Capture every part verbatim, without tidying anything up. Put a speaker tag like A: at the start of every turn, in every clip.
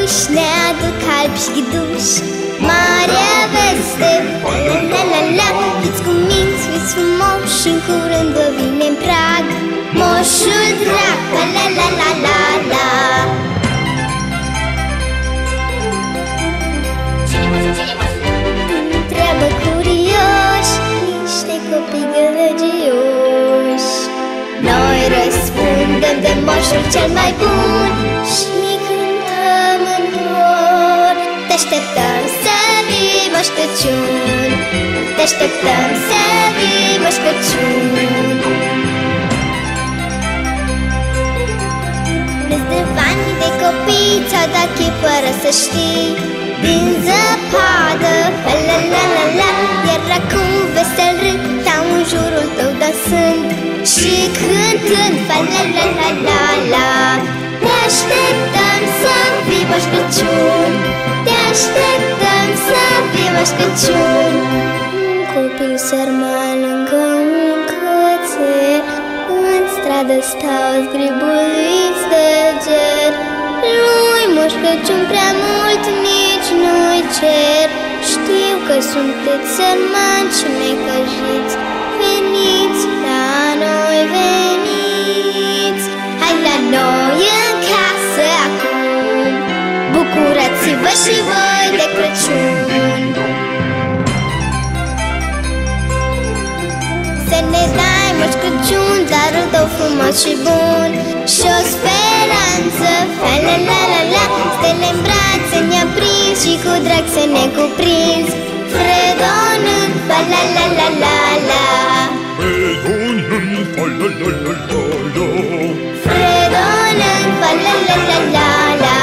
A: Puiși ne aduc albi și ghiduși, marea veste, la la la la. Fiți cuminți, fiți frumoși și în curând vă vine în prag moșul drag, la la la la la la. Întreabă curioși niște copii gălăgioși. Noi răspundem de moșul cel mai bun și cântăm în dor. Te așteptăm să vii, Moș Crăciun, te așteptăm să vii, Moș Crăciun. Râs de bani de copii ți-au dat chip fără să știi, din zăpadă, la la la la la. Iar acum vesel râd, stau în jurul tău dansând și cântând, la la la la la la. Te așteptăm să vii, Moș Crăciun, te așteptăm să vii, Moș Crăciun. Un copil sărman lângă un cățel, în stradă stau zgribuliți de ger. Lui Moș Crăciun prea mult nici nu-i cer. Știu că sunteți sărmani și necăjiți, veniți la noi, veniți. Hai la noi în casă acum, bucurați-vă și voi de Crăciun. Să ne dai, Moș Crăciun, darul tău frumos și bun și o speranță, la la la la la. Stele în brațe ne-a prins și cu drag să ne cuprinzi, fredonând, la la la la la la.
B: Fredonând, fa la la la la la.
A: Fredonând, fa la la la la la.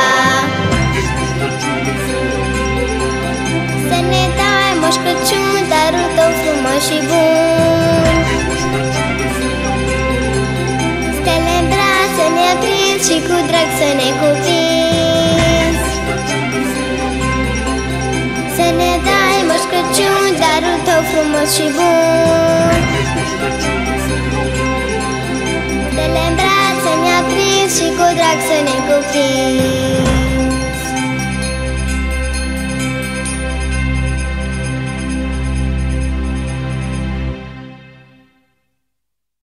A: Să ne dai, Moș Crăciun, darul tău frumos și bun. Stele în brațe ne-a prins și cu drag să ne cuprinzi. Să ne dai, Moș Crăciun, darul tău frumos și bun. Stele în brațe ne-a prins și cu drag să ne cuprinzi.